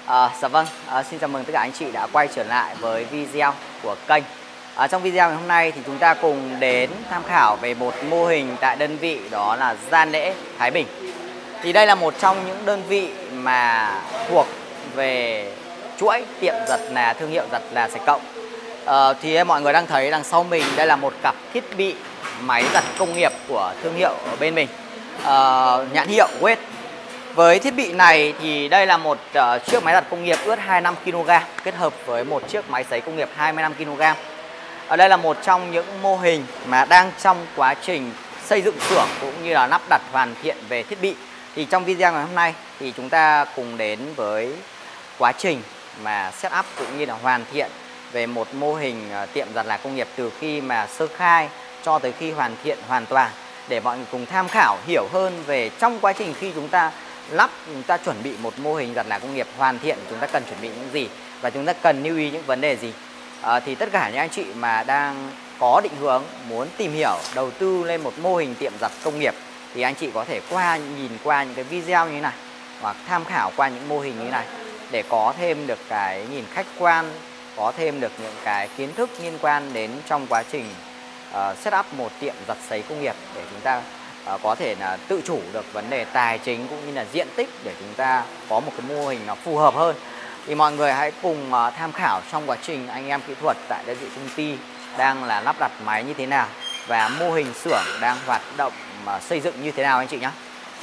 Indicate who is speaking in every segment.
Speaker 1: Dạ vâng, xin chào mừng tất cả anh chị đã quay trở lại với video của kênh. Trong video ngày hôm nay thì chúng ta cùng đến tham khảo về một mô hình tại đơn vị đó là Gia Lễ, Thái Bình. Thì đây là một trong những đơn vị mà thuộc về chuỗi tiệm giặt là thương hiệu giặt là Sạch Cộng. Thì mọi người đang thấy đằng sau mình đây là một cặp thiết bị máy giặt công nghiệp của thương hiệu ở bên mình, nhãn hiệu Wet. Với thiết bị này thì đây là một chiếc máy giặt công nghiệp ướt 25 kg kết hợp với một chiếc máy sấy công nghiệp 25 kg. Ở đây là một trong những mô hình mà đang trong quá trình xây dựng xưởng cũng như là lắp đặt hoàn thiện về thiết bị. Thì trong video ngày hôm nay thì chúng ta cùng đến với quá trình mà setup cũng như là hoàn thiện về một mô hình tiệm giặt là công nghiệp từ khi mà sơ khai cho tới khi hoàn thiện hoàn toàn, để mọi người cùng tham khảo hiểu hơn về trong quá trình khi chúng ta lắp, chúng ta chuẩn bị một mô hình giặt là công nghiệp hoàn thiện, chúng ta cần chuẩn bị những gì và chúng ta cần lưu ý những vấn đề gì. Thì tất cả những anh chị mà đang có định hướng muốn tìm hiểu đầu tư lên một mô hình tiệm giặt công nghiệp thì anh chị có thể nhìn qua những cái video như thế này hoặc tham khảo qua những mô hình như thế này để có thêm được cái nhìn khách quan, có thêm được những cái kiến thức liên quan đến trong quá trình setup một tiệm giặt sấy công nghiệp, để chúng ta có thể là tự chủ được vấn đề tài chính cũng như là diện tích để chúng ta có một cái mô hình nó phù hợp hơn. Thì mọi người hãy cùng tham khảo trong quá trình anh em kỹ thuật tại đơn vị công ty đang là lắp đặt máy như thế nào và mô hình xưởng đang hoạt động xây dựng như thế nào anh chị nhé.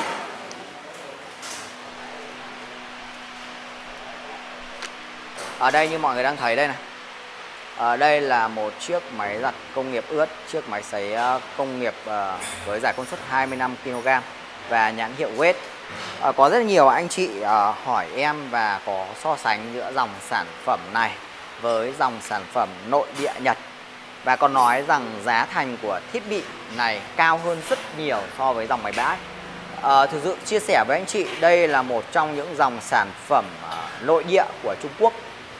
Speaker 1: Ở đây như mọi người đang thấy đây này, ở đây là một chiếc máy giặt công nghiệp ướt, chiếc máy sấy công nghiệp với giải công suất 25 kg và nhãn hiệu Wet. Có rất nhiều anh chị hỏi em và có so sánh giữa dòng sản phẩm này với dòng sản phẩm nội địa Nhật, và còn nói rằng giá thành của thiết bị này cao hơn rất nhiều so với dòng máy bãi. Thực sự chia sẻ với anh chị, đây là một trong những dòng sản phẩm nội địa của Trung Quốc,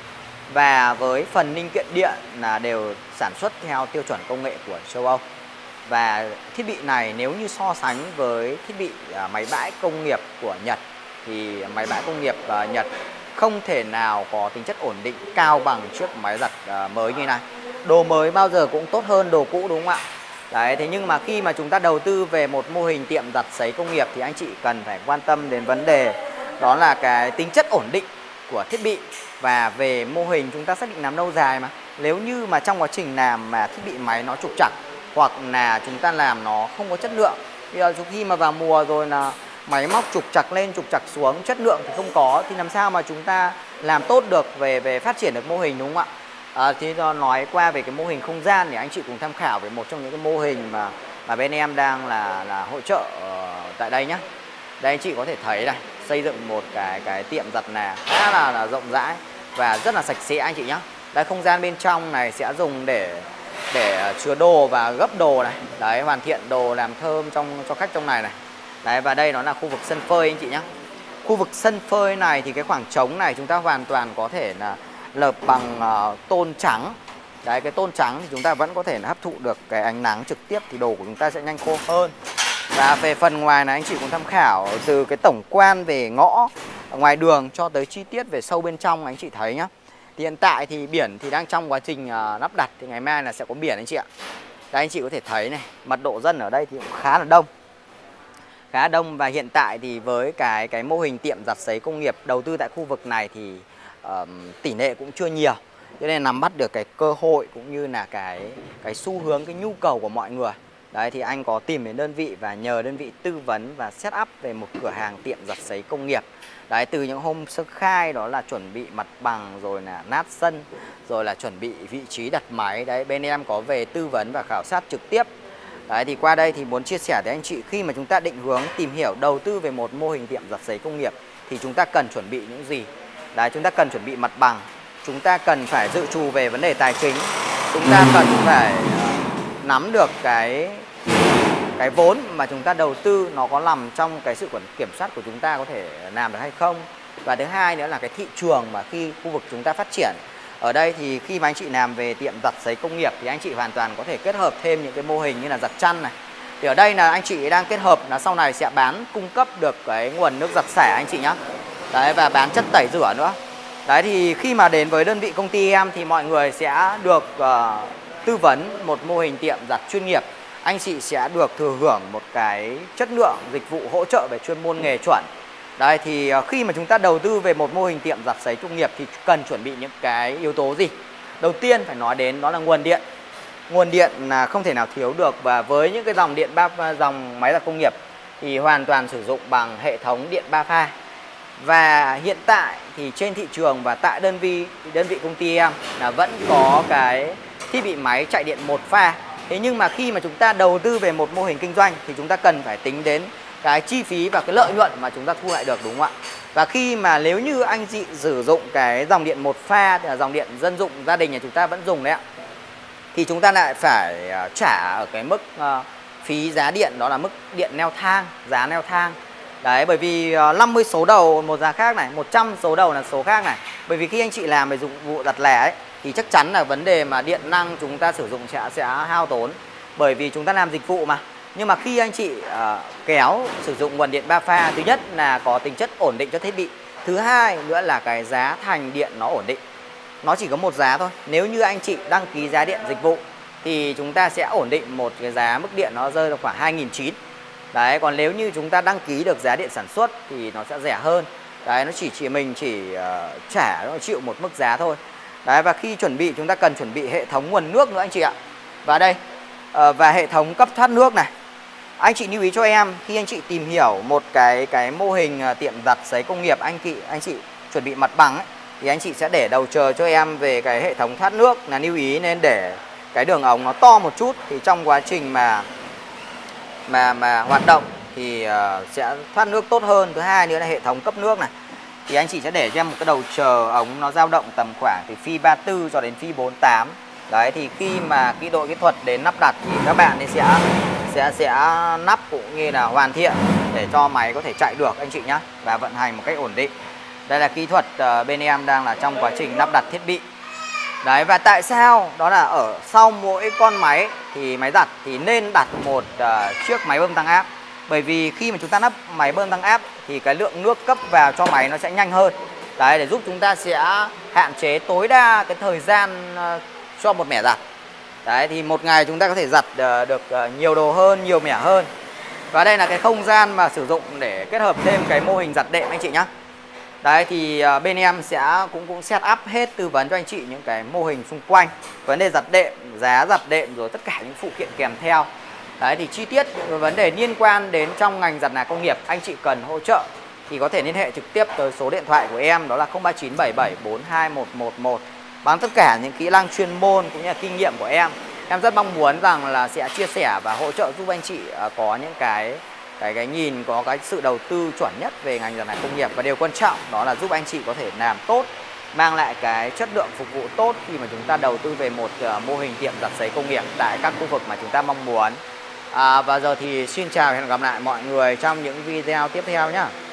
Speaker 1: và với phần linh kiện điện là đều sản xuất theo tiêu chuẩn công nghệ của châu Âu. Và thiết bị này nếu như so sánh với thiết bị máy bãi công nghiệp của Nhật thì máy bãi công nghiệp Nhật không thể nào có tính chất ổn định cao bằng chiếc máy giặt mới như này. Đồ mới bao giờ cũng tốt hơn đồ cũ, đúng không ạ? Đấy, thế nhưng mà khi mà chúng ta đầu tư về một mô hình tiệm giặt sấy công nghiệp thì anh chị cần phải quan tâm đến vấn đề đó là cái tính chất ổn định của thiết bị. Và về mô hình chúng ta xác định làm lâu dài mà. Nếu như mà trong quá trình làm mà thiết bị máy nó trục trặc hoặc là chúng ta làm nó không có chất lượng, bây giờ khi mà vào mùa rồi là máy móc trục trặc lên trục trặc xuống, chất lượng thì không có, thì làm sao mà chúng ta làm tốt được về phát triển được mô hình, đúng không ạ? Thì nói qua về cái mô hình không gian thì anh chị cùng tham khảo về một trong những cái mô hình mà bên em đang là hỗ trợ tại đây nhé. Đây anh chị có thể thấy này, xây dựng một cái tiệm giặt là khá là rộng rãi và rất là sạch sẽ anh chị nhé. Đây, không gian bên trong này sẽ dùng để chứa đồ và gấp đồ này. Đấy, hoàn thiện đồ làm thơm cho khách trong này này. Đấy, và đây nó là khu vực sân phơi anh chị nhé. Khu vực sân phơi này thì cái khoảng trống này chúng ta hoàn toàn có thể là lợp bằng tôn trắng. Đấy, cái tôn trắng thì chúng ta vẫn có thể là hấp thụ được cái ánh nắng trực tiếp thì đồ của chúng ta sẽ nhanh khô hơn. Và về phần ngoài này anh chị cũng tham khảo từ cái tổng quan về ngõ ngoài đường cho tới chi tiết về sâu bên trong anh chị thấy nhá. Thì hiện tại thì biển thì đang trong quá trình lắp đặt, thì ngày mai là sẽ có biển anh chị ạ. Đây anh chị có thể thấy này, mật độ dân ở đây thì cũng khá là đông. Khá là đông, và hiện tại thì với cái mô hình tiệm giặt sấy công nghiệp đầu tư tại khu vực này thì tỷ lệ cũng chưa nhiều. Cho nên nắm bắt được cái cơ hội cũng như là cái xu hướng, cái nhu cầu của mọi người. Đấy, thì anh có tìm đến đơn vị và nhờ đơn vị tư vấn và set up về một cửa hàng tiệm giặt sấy công nghiệp. Đấy, từ những hôm sơ khai đó là chuẩn bị mặt bằng, rồi là nát sân, rồi là chuẩn bị vị trí đặt máy. Đấy, bên em có về tư vấn và khảo sát trực tiếp. Đấy, thì qua đây thì muốn chia sẻ với anh chị, khi mà chúng ta định hướng tìm hiểu đầu tư về một mô hình tiệm giặt sấy công nghiệp thì chúng ta cần chuẩn bị những gì. Đấy, chúng ta cần chuẩn bị mặt bằng, chúng ta cần phải dự trù về vấn đề tài chính, chúng ta cần phải nắm được cái vốn mà chúng ta đầu tư nó có nằm trong cái sự kiểm soát của chúng ta có thể làm được hay không. Và thứ hai nữa là cái thị trường mà khi khu vực chúng ta phát triển. Ở đây thì khi mà anh chị làm về tiệm giặt sấy công nghiệp thì anh chị hoàn toàn có thể kết hợp thêm những cái mô hình như là giặt chăn này. Thì ở đây là anh chị đang kết hợp là sau này sẽ cung cấp được cái nguồn nước giặt xả anh chị nhá. Đấy, và bán chất tẩy rửa nữa. Đấy thì khi mà đến với đơn vị công ty em thì mọi người sẽ được tư vấn một mô hình tiệm giặt chuyên nghiệp. Anh chị sẽ được thừa hưởng một cái chất lượng dịch vụ hỗ trợ về chuyên môn nghề chuẩn. Đấy thì khi mà chúng ta đầu tư về một mô hình tiệm giặt sấy công nghiệp thì cần chuẩn bị những cái yếu tố gì? Đầu tiên phải nói đến đó là nguồn điện. Nguồn điện là không thể nào thiếu được, và với những cái dòng máy giặt công nghiệp thì hoàn toàn sử dụng bằng hệ thống điện 3 pha. Và hiện tại thì trên thị trường và tại đơn vị công ty em là vẫn có cái thiết bị máy chạy điện 1 pha. Thế nhưng mà khi mà chúng ta đầu tư về một mô hình kinh doanh thì chúng ta cần phải tính đến cái chi phí và cái lợi nhuận mà chúng ta thu lại được, đúng không ạ? Và khi mà nếu như anh chị sử dụng cái dòng điện 1 pha thì là dòng điện dân dụng gia đình nhà chúng ta vẫn dùng đấy ạ, thì chúng ta lại phải trả ở cái mức phí giá điện, đó là mức điện neo thang, giá neo thang. Đấy, bởi vì 50 số đầu một giá khác này, 100 số đầu là số khác này. Bởi vì khi anh chị làm về dụng vụ giặt lẻ ấy, thì chắc chắn là vấn đề mà điện năng chúng ta sử dụng sẽ hao tốn. Bởi vì chúng ta làm dịch vụ mà. Nhưng mà khi anh chị kéo sử dụng nguồn điện 3 pha, thứ nhất là có tính chất ổn định cho thiết bị. Thứ hai nữa là cái giá thành điện nó ổn định. Nó chỉ có một giá thôi. Nếu như anh chị đăng ký giá điện dịch vụ thì chúng ta sẽ ổn định một cái giá mức điện nó rơi vào khoảng 2.900. Đấy, còn nếu như chúng ta đăng ký được giá điện sản xuất thì nó sẽ rẻ hơn. Đấy, nó mình chỉ trả, nó chịu một mức giá thôi. Đấy, và khi chuẩn bị chúng ta cần chuẩn bị hệ thống nguồn nước nữa anh chị ạ. Và đây, và hệ thống cấp thoát nước này. Anh chị lưu ý cho em, khi anh chị tìm hiểu một cái mô hình tiệm giặt sấy công nghiệp, anh chị chuẩn bị mặt bằng ấy, thì anh chị sẽ để đầu chờ cho em về cái hệ thống thoát nước, là lưu ý nên để cái đường ống nó to một chút, thì trong quá trình mà hoạt động thì sẽ thoát nước tốt hơn. Thứ hai nữa là hệ thống cấp nước này, thì anh chị sẽ để cho em một cái đầu chờ ống nó dao động tầm khoảng từ phi 34 cho đến phi 48. Đấy, thì khi mà cái đội kỹ thuật đến lắp đặt thì các bạn ấy sẽ nắp cũng như là hoàn thiện để cho máy có thể chạy được anh chị nhé, và vận hành một cách ổn định. Đây là kỹ thuật bên em đang là trong quá trình lắp đặt thiết bị. Đấy, và tại sao đó là ở sau mỗi con máy thì máy giặt thì nên đặt một chiếc máy bơm tăng áp. Bởi vì khi mà chúng ta lắp máy bơm tăng áp thì cái lượng nước cấp vào cho máy nó sẽ nhanh hơn. Đấy, để giúp chúng ta sẽ hạn chế tối đa cái thời gian cho một mẻ giặt. Đấy, thì một ngày chúng ta có thể giặt được nhiều đồ hơn, nhiều mẻ hơn. Và đây là cái không gian mà sử dụng để kết hợp thêm cái mô hình giặt đệm anh chị nhé. Đấy, thì bên em sẽ cũng set up hết, tư vấn cho anh chị những cái mô hình xung quanh, vấn đề giặt đệm, giá giặt đệm, rồi tất cả những phụ kiện kèm theo. Đấy, thì chi tiết những vấn đề liên quan đến trong ngành giặt là công nghiệp anh chị cần hỗ trợ thì có thể liên hệ trực tiếp tới số điện thoại của em, đó là 0397742111. Bằng tất cả những kỹ năng chuyên môn cũng như là kinh nghiệm của em rất mong muốn rằng là sẽ chia sẻ và hỗ trợ giúp anh chị có những cái nhìn, có cái sự đầu tư chuẩn nhất về ngành giặt là công nghiệp. Và điều quan trọng đó là giúp anh chị có thể làm tốt, mang lại cái chất lượng phục vụ tốt khi mà chúng ta đầu tư về một mô hình tiệm giặt sấy công nghiệp tại các khu vực mà chúng ta mong muốn. Và giờ thì xin chào và hẹn gặp lại mọi người trong những video tiếp theo nhé.